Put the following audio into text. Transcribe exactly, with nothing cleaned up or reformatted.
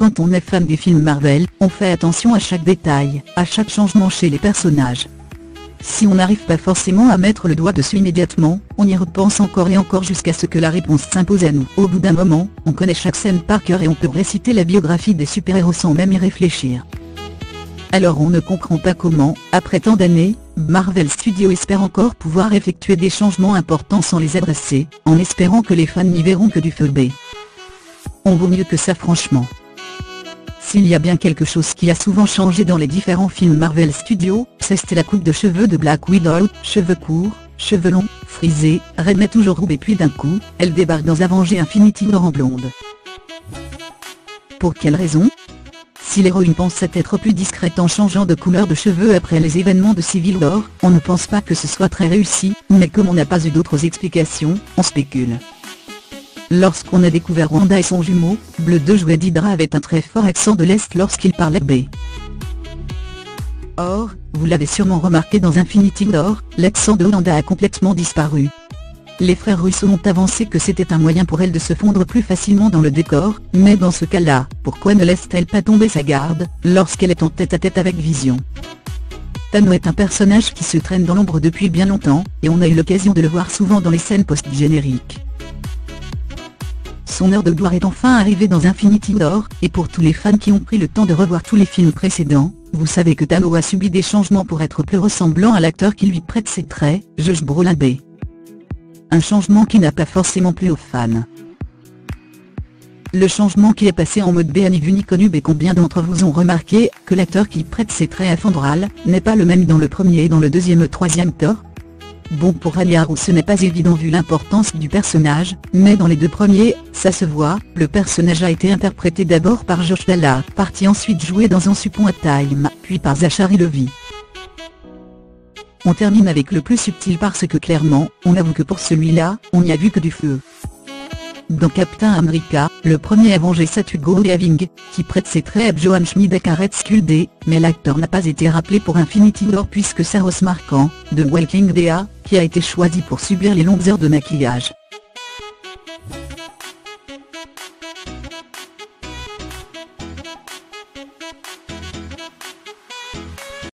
Quand on est fan des films Marvel, on fait attention à chaque détail, à chaque changement chez les personnages. Si on n'arrive pas forcément à mettre le doigt dessus immédiatement, on y repense encore et encore jusqu'à ce que la réponse s'impose à nous. Au bout d'un moment, on connaît chaque scène par cœur et on peut réciter la biographie des super-héros sans même y réfléchir. Alors on ne comprend pas comment, après tant d'années, Marvel Studios espère encore pouvoir effectuer des changements importants sans les adresser, en espérant que les fans n'y verront que du feu B. On vaut mieux que ça franchement. S'il y a bien quelque chose qui a souvent changé dans les différents films Marvel Studios, c'est la coupe de cheveux de Black Widow, cheveux courts, cheveux longs, frisés, Red mais toujours roux et puis d'un coup, elle débarque dans Avengers Infinity War en blonde. Pour quelle raison? Si l'héroïne pensait être plus discrète en changeant de couleur de cheveux après les événements de Civil War, on ne pense pas que ce soit très réussi, mais comme on n'a pas eu d'autres explications, on spécule. Lorsqu'on a découvert Wanda et son jumeau, Bleu deux jouet d'Hydra avait un très fort accent de l'Est lorsqu'il parlait B. Or, vous l'avez sûrement remarqué dans Infinity War, l'accent de Wanda a complètement disparu. Les frères Russo ont avancé que c'était un moyen pour elle de se fondre plus facilement dans le décor, mais dans ce cas-là, pourquoi ne laisse-t-elle pas tomber sa garde, lorsqu'elle est en tête-à-tête avec Vision? Thanos est un personnage qui se traîne dans l'ombre depuis bien longtemps, et on a eu l'occasion de le voir souvent dans les scènes post-génériques. Son heure de gloire est enfin arrivée dans Infinity War, et pour tous les fans qui ont pris le temps de revoir tous les films précédents, vous savez que Thanos a subi des changements pour être plus ressemblant à l'acteur qui lui prête ses traits, Josh Brolin B. Un changement qui n'a pas forcément plu aux fans. Le changement qui est passé en mode B a ni vu ni connu, et combien d'entre vous ont remarqué que l'acteur qui prête ses traits à Fandral n'est pas le même dans le premier et dans le deuxième et troisième Thor? Bon, pour Aliarou ce n'est pas évident vu l'importance du personnage, mais dans les deux premiers, ça se voit, le personnage a été interprété d'abord par Josh Dalla, parti ensuite jouer dans Once Upon a Time, puis par Zachary Levi. On termine avec le plus subtil parce que clairement, on avoue que pour celui-là, on n'y a vu que du feu. Dans Captain America, le premier Avenger c'est Hugo Weaving, qui prête ses traits à Johan Schmidt et Red Skull D, mais l'acteur n'a pas été rappelé pour Infinity War puisque c'est Ross Marquand, de Walking Dead, qui a été choisi pour subir les longues heures de maquillage.